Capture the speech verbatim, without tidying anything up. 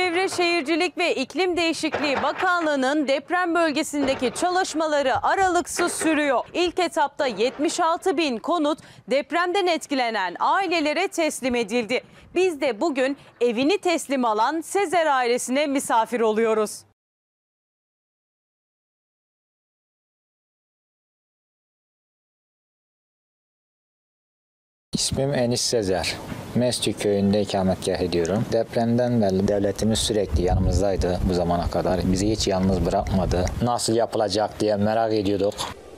Çevre Şehircilik ve İklim Değişikliği Bakanlığı'nın deprem bölgesindeki çalışmaları aralıksız sürüyor. İlk etapta yetmiş altı bin konut depremden etkilenen ailelere teslim edildi. Biz de bugün evini teslim alan Sezer ailesine misafir oluyoruz. İsmim Enis Sezer. Mescid köyünde ikametgah ediyorum. Depremden beri devletimiz sürekli yanımızdaydı bu zamana kadar. Bizi hiç yalnız bırakmadı. Nasıl yapılacak diye merak ediyorduk.